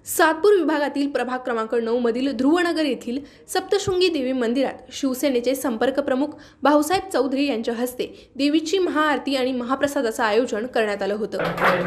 सातपूर विभागातील प्रभाग क्रमांक 9 मधील ध्रुवनगर येथील सप्तशृंगी देवी मंदिरात शिवसेनेचे संपर्क प्रमुख भाऊसाहेब चौधरी यांच्या हस्ते देवीची महाआरती आणि महाप्रसादाचे आयोजन करण्यात आले होते।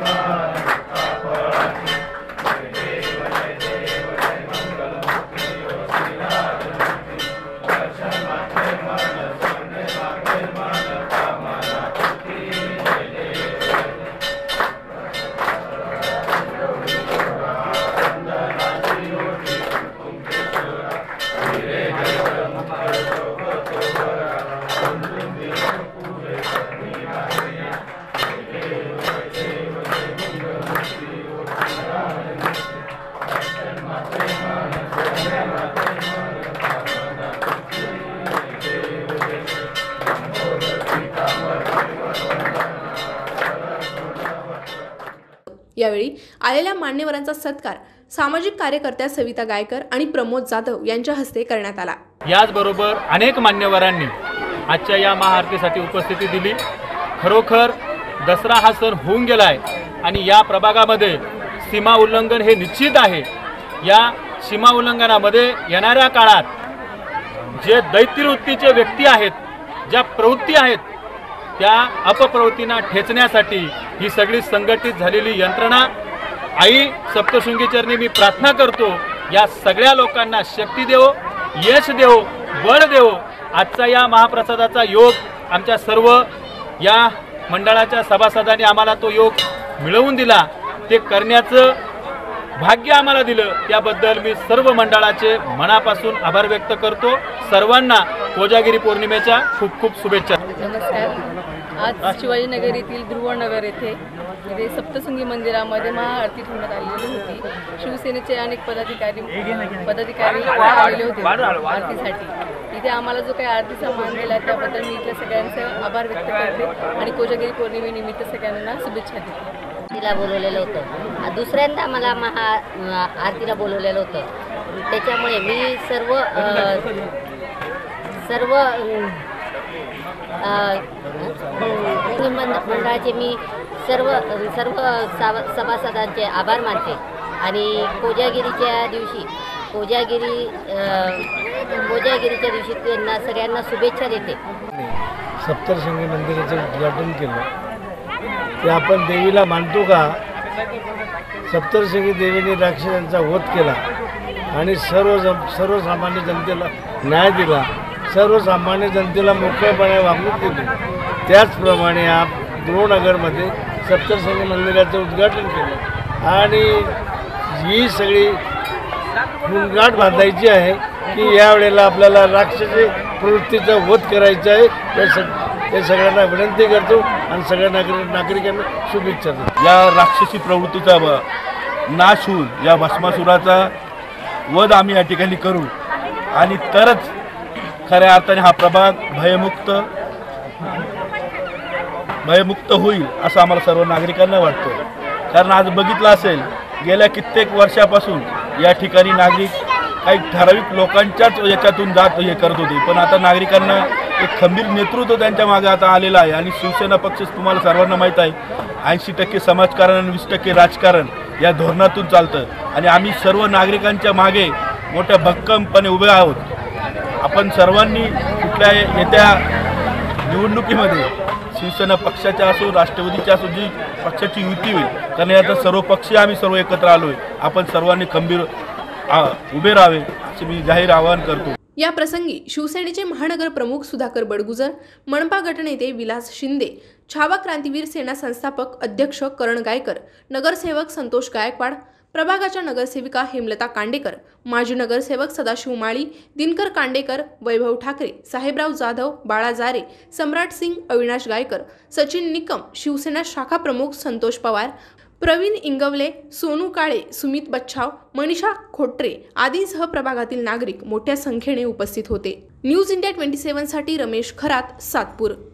यावेळी आलेल्या मान्यवरांचा सत्कार सामाजिक कार्यकर्त्या सविता गायकर आणि प्रमोद जाधव यांच्या हस्ते करण्यात आला। याचबरोबर अनेक मान्यवरांनी आजच्या या महाआरतीसाठी उपस्थिती दिली। खरोखर दसरा हा सण होऊन गेलाय आणि या प्रभागामध्ये सीमा उल्लंघन हे निश्चित आहे। या सीमा उल्लंघनामध्ये येणाऱ्या काळात जे दैत्यवृत्तीचे व्यक्ती आहेत, ज्या प्रवृत्ती आहेत, त्या अपप्रवृत्तींना ठेचण्यासाठी ही सगळी संघटित झालेली यंत्रणा आई सप्तशृंगी चरणी मी प्रार्थना करतो, या सगळ्या लोकांना शक्ती देवो, यश देवो, बळ देवो। आजचा या महाप्रसादाचा योग आमच्या सर्व या मंडळाच्या सभासदांनी आम्हाला तो योग मिळवून दिला, ते करण्याचं भाग्य आम्हाला दिलं, त्याबद्दल मी सर्व मंडळाचे मनापासून आभार व्यक्त करतो। सर्वांना कोजागिरी पौर्णिमेच्या खूप खूप शुभेच्छा। नमस्कार। आज शिवाजीनगर येथील ध्रुवनगर येथे सप्तशृंगी मंदिरामध्ये महाआरती ठेवण्यात आलेली होती। शिवसेनेचे अनेक पदाधिकारी आलेले होते आरतीसाठी। इथे आम्हाला जो काही आरतीचा मान दिला त्याबद्दल मी इथल्या सगळ्यांचे आभार व्यक्त करते आणि कोजागिरी पौर्णिमेनिमित्त सगळ्यांना शुभेच्छा देते। आरतीला बोलवलेलं होतं, दुसऱ्यांदा मला आरतीला बोलवलेलं होतं, त्याच्यामुळे मी सर्व मंडळाचे मी सर्व सभासदांचे आभार मानते आणि कोजागिरीच्या दिवशी त्यांना सगळ्यांना शुभेच्छा देते। सप्तशृंगी मंदिराचं उद्घाटन केलं ते आपण देवीला मानतो का? सप्तशृंगी देवीने राक्षसांचा वध केला आणि सर्वसामान्य जनतेला न्याय दिला, सर्वसामान्य जनतेला मोकळेपणे वागणूक दिली। त्याचप्रमाणे ध्रुवनगरमध्ये सप्तशृंगी मंदिराचं उद्घाटन केलं आणि ही सगळी गुणगाठ बांधायची आहे की यावेळेला आपल्याला राक्षसी प्रवृत्तीचा वध करायचा आहे। ते सगळ्यांना विनंती करतो आणि सगळ्या नागरिकांना शुभेच्छा देतो। या राक्षसी प्रवृत्तीचा नाश होऊन या भस्मासुराचा वध आम्ही या ठिकाणी करू आणि तरच खऱ्या अर्थाने हा प्रभाग भयमुक्त होईल असं आम्हाला सर्व नागरिकांना वाटतं। कारण आज बघितलं असेल, गेल्या कित्येक वर्षापासून या ठिकाणी नागरिक काही ठराविक लोकांच्याच याच्यातून जात हे करत होते, पण आता नागरिकांना एक खंबीर नेतृत्व त्यांच्या मागे आता आलेलं आहे आणि शिवसेना पक्ष तुम्हाला सर्वांना माहीत आहे 80% समाजकारण आणि 20% राजकारण या धोरणातून चालतं आणि आम्ही सर्व नागरिकांच्या मागे मोठ्या भक्कमपणे उभे आहोत। आपण सर्वांनी कुठल्या येत्या निवडणुकीमध्ये शिवसेना पक्षाच्या असो, राष्ट्रवादीच्या असो, जी पक्षाची युती होईल, कारण आता सर्व पक्ष आम्ही सर्व एकत्र आलो आहे, आपण सर्वांनी खंबीर उभे राहावे असे मी जाहीर आवाहन करतो। या प्रसंगी शिवसेनेचे महानगर प्रमुख सुधाकर बडगुजर, मनपा गटनेते विलास शिंदे, छावा क्रांतीवीर सेना संस्थापक अध्यक्ष करण गायकर, नगरसेवक संतोष गायकवाड, प्रभागाच्या नगरसेविका हेमलता कांडेकर, माजी नगरसेवक सदाशिव माळी, दिनकर कांडेकर, वैभव ठाकरे, साहेबराव जाधव, बाळा जारे, सम्राट सिंग, अविनाश गायकर, सचिन निकम, शिवसेना शाखा प्रमुख संतोष पवार, प्रवीण इंगवले, सोनू काळे, सुमित बच्छाव, मनीषा खोट्रे आदींसह प्रभागातील नागरिक मोठ्या संख्येने उपस्थित होते। न्यूज इंडिया 27 साठी रमेश खरात, सातपूर।